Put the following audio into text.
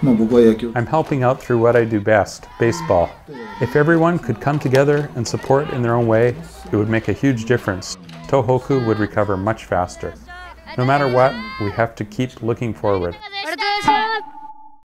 I'm helping out through what I do best, baseball. If everyone could come together and support in their own way, it would make a huge difference. Tohoku would recover much faster. No matter what, we have to keep looking forward.